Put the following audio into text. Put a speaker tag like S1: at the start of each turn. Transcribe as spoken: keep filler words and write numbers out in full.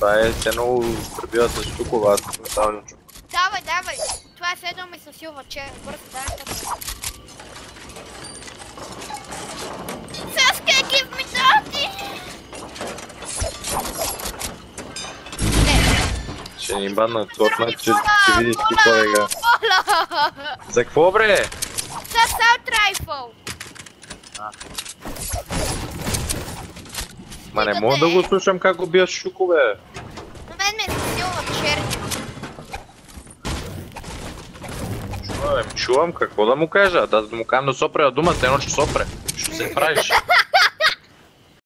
S1: Това е едно пребива с штукова, аз съм ставам чук.
S2: Давай, давай! Това е следно ми със силва, че бързо дай като. Саска екип ми дати!
S1: Ще ни баднат сотна, че ще видиш ти колега. За какво бре?
S2: С Assault Rifle!
S1: Ма не мога да го слушам как го бият шукове.
S2: На мен ме засилва черни.
S1: Чувам, чувам, какво да му кажа? Да му кажам да сопре на дума, едно че сопре. Що се правиш?